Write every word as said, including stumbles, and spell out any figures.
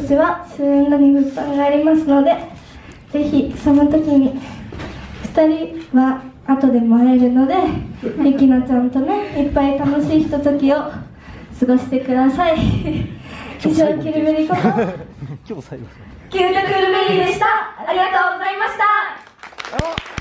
ちは終演後に物販がありますので、ぜひその時にふたりは後でも会えるので、ゆきなちゃんとねいっぱい楽しいひとときを過ごしてください。以上、キルベリーこと今日最後キュートクールベリーでした。ありがとうございました。